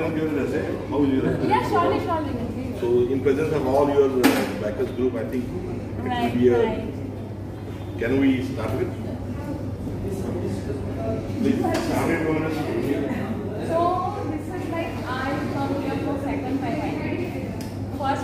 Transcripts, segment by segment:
can give it a say. How will you represent? Yeah, surely. So in presence of all your backers group, I think it will be a. Can we start with? Please start it on us. So this is like I come here for second time. First,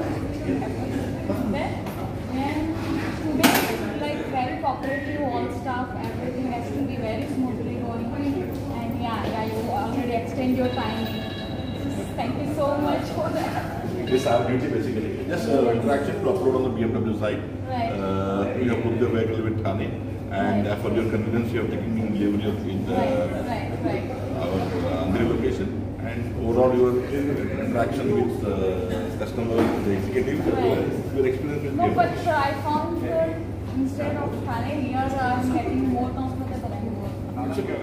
then and today like very cooperative, all stuff, everything has to be very smoothly going. And yeah, you already extend your time. Thank you so much for that. It's our duty basically. Just interaction to upload on the BMW side. Right. You have put the vehicle with Thane, and for your convenience, you have taken delivery of in our Andhra location, and overall your interaction with customers, the executive, your experience with. No, but I found that instead of Thane, here I am getting more comfortable and more. It's okay.